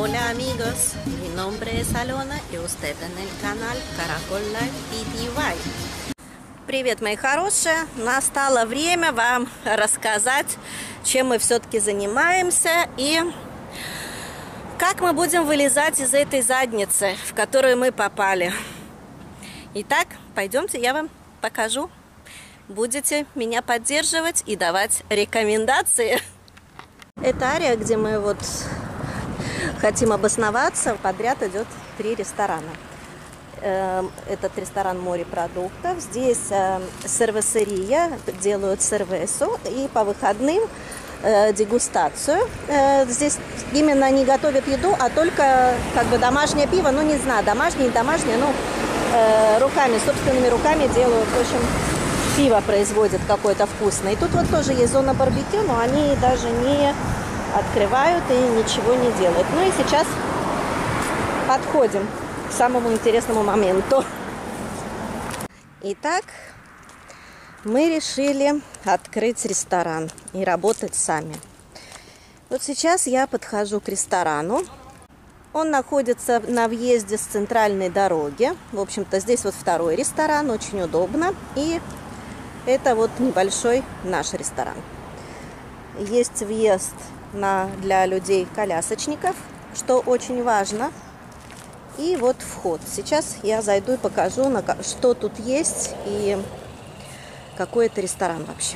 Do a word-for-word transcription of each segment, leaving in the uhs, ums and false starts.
Hola amigos, mi nombre es Alona и usted en el canal Caracol Life пи ди вай. Привет, мои хорошие! Настало время вам рассказать, чем мы все-таки занимаемся и как мы будем вылезать из этой задницы, в которую мы попали. Итак, пойдемте, я вам покажу. Будете меня поддерживать и давать рекомендации. Это ария, где мы вот хотим обосноваться. Подряд идет три ресторана. Этот ресторан морепродуктов. Здесь сервисерия, делают сервесу. И по выходным дегустацию. Здесь именно не готовят еду, а только как бы домашнее пиво. Ну, не знаю, домашнее, не домашнее, ну, руками, собственными руками делают. В общем, пиво производят какое-то вкусное. И тут вот тоже есть зона барбекю, но они даже не открывают и ничего не делают. Ну и сейчас подходим к самому интересному моменту. Итак, мы решили открыть ресторан и работать сами. Вот сейчас я подхожу к ресторану. Он находится на въезде с центральной дороги. В общем-то, здесь вот второй ресторан, очень удобно. И это вот небольшой наш ресторан. Есть въезд на, для людей-колясочников, что очень важно. И вот вход. Сейчас я зайду и покажу, на, что тут есть и какой это ресторан вообще.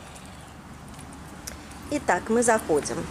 Итак, мы заходим.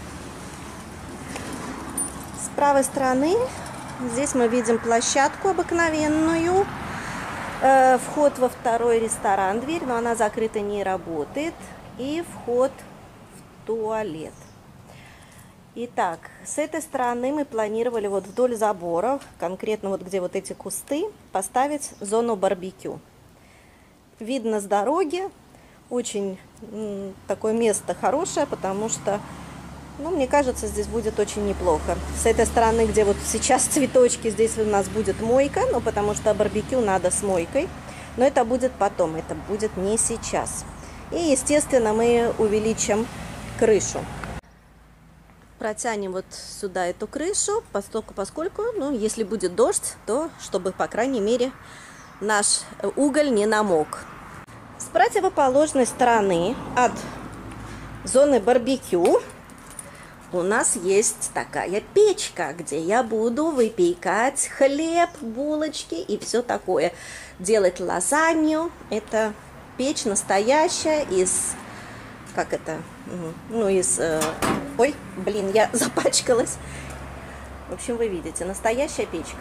С правой стороны здесь мы видим площадку обыкновенную. Э, вход во второй ресторан, дверь, но она закрыта, не работает. И вход в туалет. Итак, с этой стороны мы планировали вот вдоль заборов, конкретно вот где вот эти кусты, поставить зону барбекю. Видно с дороги, очень м, такое место хорошее, потому что, ну, мне кажется, здесь будет очень неплохо. С этой стороны, где вот сейчас цветочки, здесь у нас будет мойка, ну, потому что барбекю надо с мойкой, но это будет потом, это будет не сейчас. И, естественно, мы увеличим крышу. Протянем вот сюда эту крышу, поскольку, поскольку, ну, если будет дождь, то чтобы, по крайней мере, наш уголь не намок. С противоположной стороны от зоны барбекю у нас есть такая печка, где я буду выпекать хлеб, булочки и все такое. Делать лазанью. Это печь настоящая из... Как это? Ну, из... Ой, блин, я запачкалась. В общем, вы видите, настоящая печка.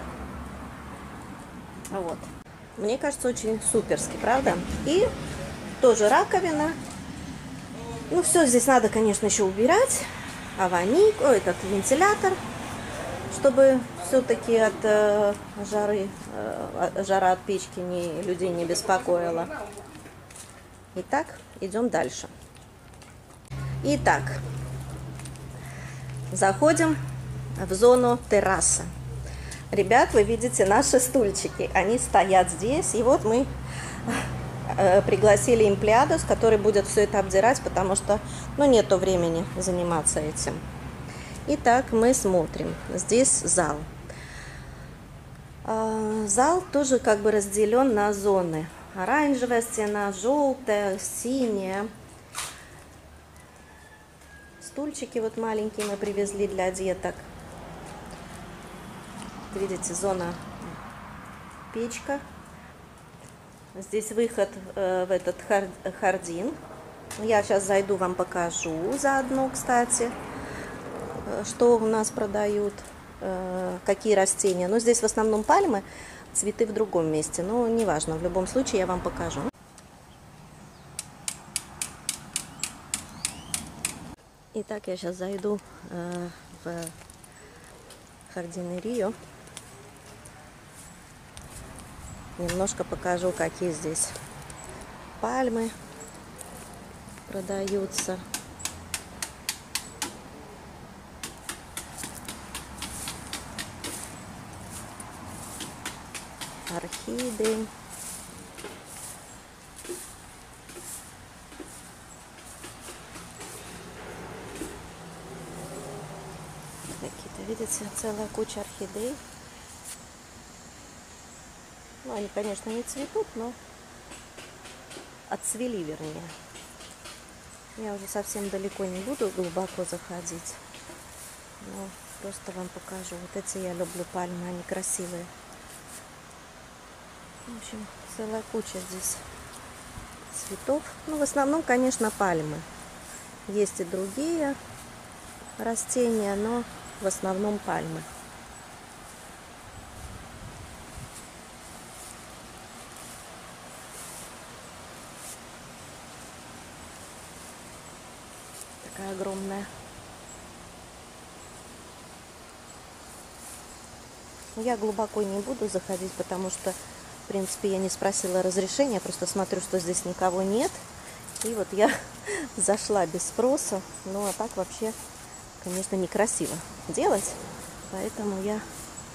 Вот. Мне кажется, очень суперски, правда? И тоже раковина. Ну, все здесь надо, конечно, еще убирать. Аваник, о, этот вентилятор, чтобы все-таки от э, жары, э, жара от печки не, людей не беспокоила. Итак, идем дальше. Итак, заходим в зону терраса. Ребят, вы видите наши стульчики. Они стоят здесь. И вот мы э, пригласили имплиадус, который будет все это обдирать, потому что, ну, нету времени заниматься этим. Итак, мы смотрим. Здесь зал. Э, зал тоже как бы разделен на зоны. Оранжевая стена, желтая, синяя. Стульчики вот маленькие мы привезли для деток. Видите, зона печка. Здесь выход э, в этот хар, хардин. Я сейчас зайду, вам покажу заодно, кстати, что у нас продают, э, какие растения. Но здесь в основном пальмы, цветы в другом месте. Но неважно, в любом случае я вам покажу. Итак, я сейчас зайду э, в хардинерию. Немножко покажу, какие здесь пальмы продаются. Орхидеи. Какие-то, видите, видите, целая куча орхидей. Ну, они, конечно, не цветут, но отцвели, вернее. Я уже совсем далеко не буду глубоко заходить. Но просто вам покажу. Вот эти я люблю пальмы, они красивые. В общем, целая куча здесь цветов. Ну, в основном, конечно, пальмы. Есть и другие растения, но в основном пальмы. Такая огромная. Я глубоко не буду заходить, потому что, в принципе, я не спросила разрешения, просто смотрю, что здесь никого нет. И вот я зашла без спроса. Ну, а так вообще, конечно, некрасиво делать. Поэтому я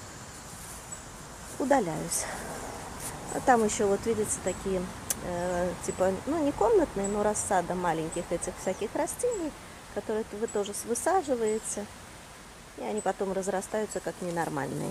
удаляюсь. А там еще, вот видите, такие, э, типа, ну, не комнатные, но рассада маленьких этих всяких растений, которые вы тоже высаживаете. И они потом разрастаются как ненормальные.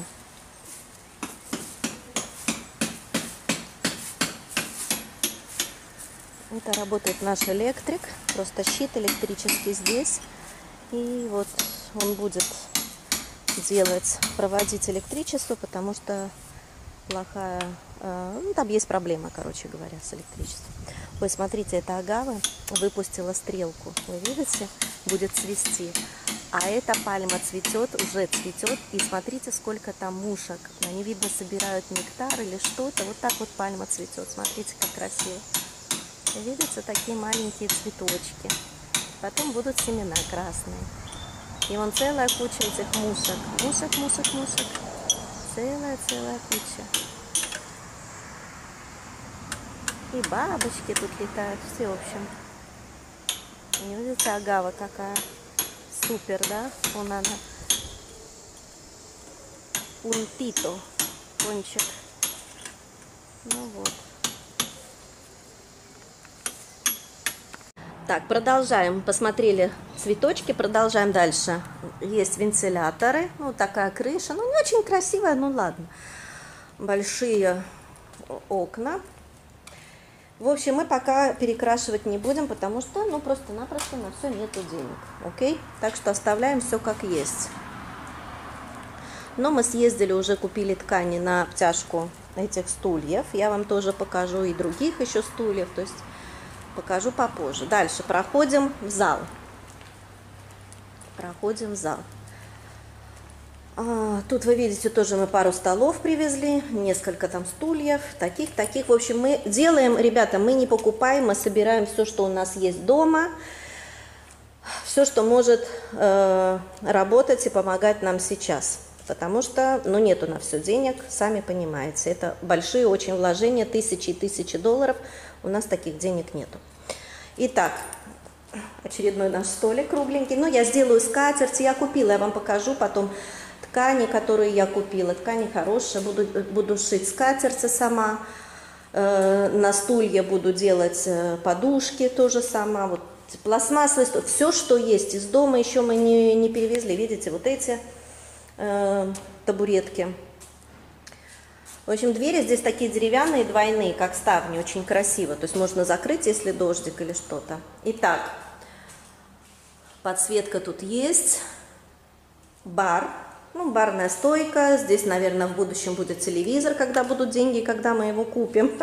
Это работает наш электрик, просто щит электрический здесь. И вот он будет делать, проводить электричество, потому что плохая, э, ну, там есть проблема, короче говоря, с электричеством. Ой, смотрите, эта агава выпустила стрелку, вы видите, будет цвести. А эта пальма цветет, уже цветет, и смотрите, сколько там мушек. Они, видно, собирают нектар или что-то. Вот так вот пальма цветет, смотрите, как красиво. Видите, такие маленькие цветочки. Потом будут семена красные. И вон целая куча этих мушек. Мушек, мушек, мушек. Целая-целая куча. И бабочки тут летают. Все, в общем. И видите, агава какая. Супер, да? Вон она. Пунтито. Кончик. Ну вот. Так, продолжаем. Посмотрели цветочки, продолжаем дальше. Есть вентиляторы, ну такая крыша, ну не очень красивая, ну ладно. Большие окна. В общем, мы пока перекрашивать не будем, потому что, ну просто-напросто на все нету денег, окей? Так что оставляем все как есть. Но мы съездили, уже купили ткани на обтяжку этих стульев. Я вам тоже покажу и других еще стульев, то есть покажу попозже. Дальше проходим в зал. Проходим в зал. А, тут вы видите, тоже мы пару столов привезли, несколько там стульев, таких, таких. В общем, мы делаем, ребята, мы не покупаем, мы собираем все, что у нас есть дома, все, что может э, работать и помогать нам сейчас. Потому что, ну, нету на все денег, сами понимаете. Это большие очень вложения, тысячи и тысячи долларов. У нас таких денег нету. Итак, очередной наш столик кругленький. Ну, я сделаю скатерть, я купила, я вам покажу потом ткани, которые я купила. Ткани хорошие, буду, буду шить скатерти сама. Э, на стулья буду делать подушки тоже сама. Вот пластмассовые, все, что есть из дома, еще мы не, не перевезли. Видите, вот эти э, табуретки. В общем, двери здесь такие деревянные, двойные, как ставни, очень красиво. То есть можно закрыть, если дождик или что-то. Итак, подсветка тут есть. Бар, ну, барная стойка. Здесь, наверное, в будущем будет телевизор, когда будут деньги, когда мы его купим.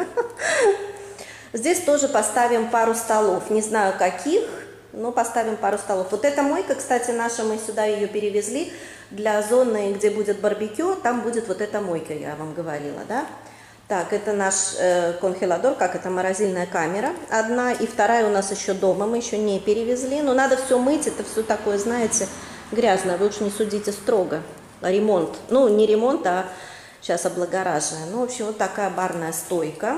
Здесь тоже поставим пару столов. Не знаю, каких, но поставим пару столов. Вот эта мойка, кстати, наша, мы сюда ее перевезли. Для зоны, где будет барбекю, там будет вот эта мойка, я вам говорила, да? Так, это наш э, конхеладор, как это, морозильная камера. Одна и вторая у нас еще дома, мы еще не перевезли. Но надо все мыть, это все такое, знаете, грязное. Вы уж не судите строго. Ремонт, ну, не ремонт, а сейчас облагораживание. Ну, в общем, вот такая барная стойка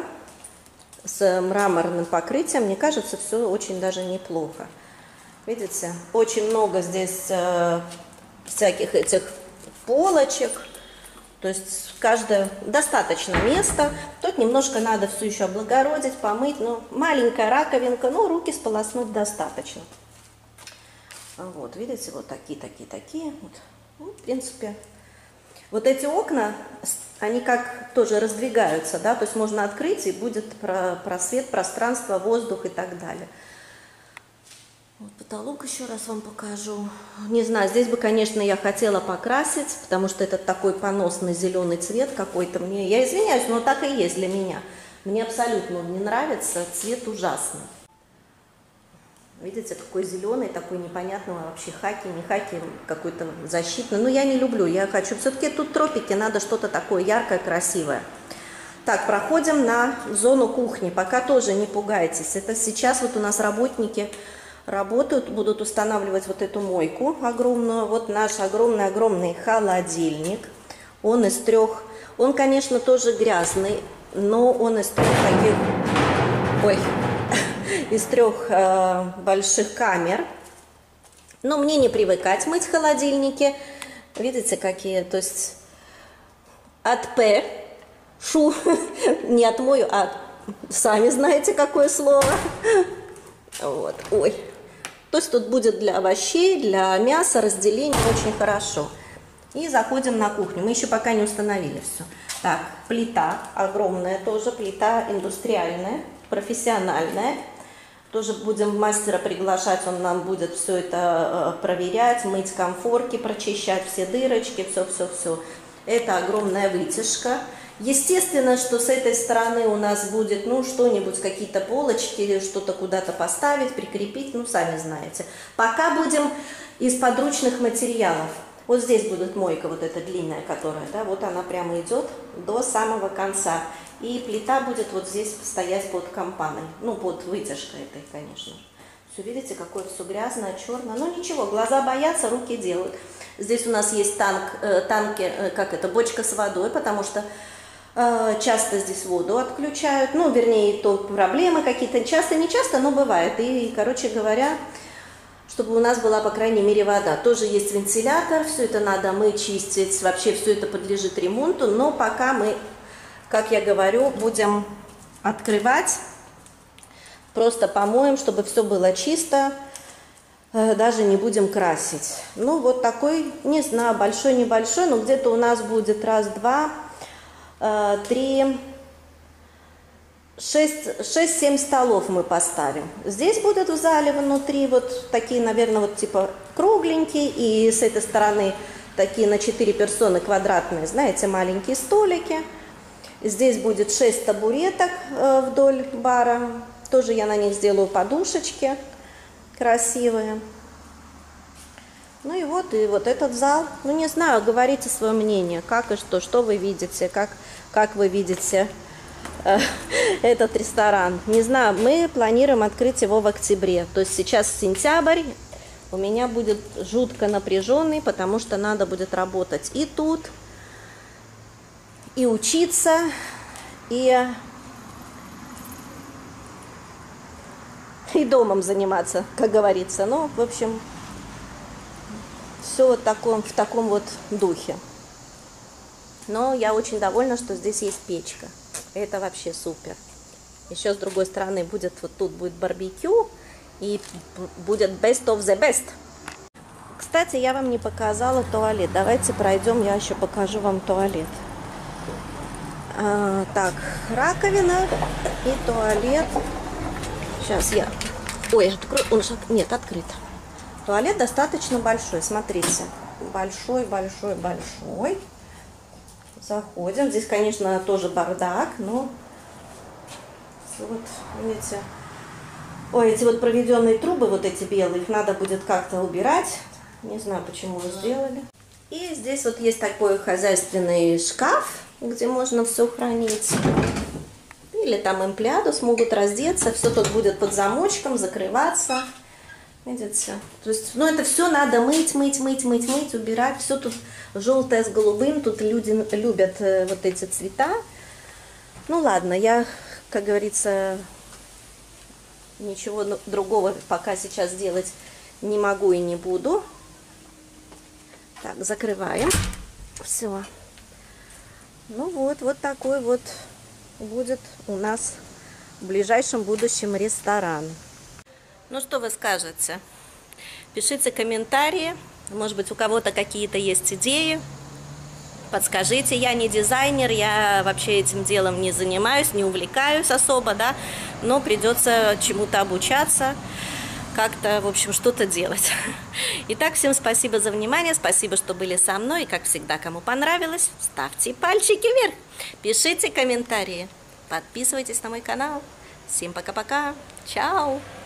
с мраморным покрытием. Мне кажется, все очень даже неплохо. Видите, очень много здесь... Э, всяких этих полочек, то есть каждое достаточно места. Тут немножко надо все еще облагородить, помыть, но маленькая раковинка, но руки сполоснуть достаточно. Вот, видите, вот такие, такие, такие. Вот. Ну, в принципе, вот эти окна, они как тоже раздвигаются, да, то есть можно открыть, и будет просвет, пространство, воздух и так далее. Вот потолок еще раз вам покажу. Не знаю, здесь бы, конечно, я хотела покрасить, потому что это такой поносный зеленый цвет какой-то мне. Я извиняюсь, но так и есть для меня. Мне абсолютно не нравится, цвет ужасный. Видите, какой зеленый, такой непонятный вообще, хаки, не хаки, какой-то защитный. Но я не люблю, я хочу. Все-таки тут тропики, надо что-то такое яркое, красивое. Так, проходим на зону кухни. Пока тоже не пугайтесь. Это сейчас вот у нас работники работают, будут устанавливать вот эту мойку огромную. Вот наш огромный-огромный холодильник. Он из трех, он, конечно, тоже грязный, но он из трех таких, ой, из трех э, больших камер. Но мне не привыкать мыть холодильники. Видите, какие, то есть от П, шу, не отмою, а сами знаете, какое слово. Вот, ой. То есть тут будет для овощей, для мяса разделение очень хорошо. И заходим на кухню. Мы еще пока не установили все. Так, плита огромная тоже, плита индустриальная, профессиональная. Тоже будем мастера приглашать, он нам будет все это проверять, мыть конфорки, прочищать все дырочки, все-все-все. Это огромная вытяжка. Естественно, что с этой стороны у нас будет, ну, что-нибудь, какие-то полочки или что-то куда-то поставить, прикрепить, ну, сами знаете. Пока будем из подручных материалов. Вот здесь будет мойка, вот эта длинная, которая, да, вот она прямо идет до самого конца. И плита будет вот здесь стоять под компаной, ну, под вытяжкой этой, конечно. Все, видите, какое все грязное, черное. Ну, ничего, глаза боятся, руки делают. Здесь у нас есть танк, э, танки, э, как это, бочка с водой, потому что часто здесь воду отключают, ну, вернее, то проблемы какие-то, часто, не часто, но бывает. И, короче говоря, чтобы у нас была, по крайней мере, вода. Тоже есть вентилятор, все это надо мыть, чистить, вообще все это подлежит ремонту, но пока мы, как я говорю, будем открывать, просто помоем, чтобы все было чисто, даже не будем красить. Ну, вот такой, не знаю, большой-небольшой, но где-то у нас будет раз-два, три, шесть, шесть-семь столов мы поставим. Здесь будет в зале внутри вот такие, наверное, вот типа кругленькие, и с этой стороны такие на четыре персоны квадратные, знаете, маленькие столики. Здесь будет шесть табуреток вдоль бара, тоже я на них сделаю подушечки красивые. Ну и вот, и вот этот зал. Ну, не знаю, говорите свое мнение, как и что, что вы видите, как, как вы видите э, этот ресторан. Не знаю, мы планируем открыть его в октябре. То есть сейчас сентябрь, у меня будет жутко напряженный, потому что надо будет работать и тут, и учиться, и, и домом заниматься, как говорится. Ну, в общем... Все вот таком, в таком вот духе. Но я очень довольна, что здесь есть печка. Это вообще супер. Еще с другой стороны будет, вот тут будет барбекю. И будет best of the best. Кстати, я вам не показала туалет. Давайте пройдем, я еще покажу вам туалет. А, так, раковина и туалет. Сейчас я... Ой, открою. Он же... Нет, открыт. Туалет достаточно большой, смотрите, большой, большой, большой. Заходим, здесь, конечно, тоже бардак, но вот, видите, ой, эти вот проведенные трубы, вот эти белые, их надо будет как-то убирать, не знаю, почему вы сделали. И здесь вот есть такой хозяйственный шкаф, где можно все хранить. Или там эмплиадус, могут раздеться, все тут будет под замочком, закрываться. Видите? То есть, ну, это все надо мыть, мыть, мыть, мыть, мыть, убирать. Все тут желтое с голубым. Тут люди любят э, вот эти цвета. Ну, ладно, я, как говорится, ничего другого пока сейчас делать не могу и не буду. Так, закрываем. Все. Ну, вот, вот такой вот будет у нас в ближайшем будущем ресторан. Ну, что вы скажете? Пишите комментарии, Может быть, у кого-то какие-то есть идеи. Подскажите, я не дизайнер, я вообще этим делом не занимаюсь, не увлекаюсь особо, да, но придется чему-то обучаться, как-то, в общем, что-то делать. Итак, всем спасибо за внимание, спасибо, что были со мной, и, как всегда, кому понравилось, ставьте пальчики вверх, пишите комментарии, подписывайтесь на мой канал. Всем пока-пока, чао!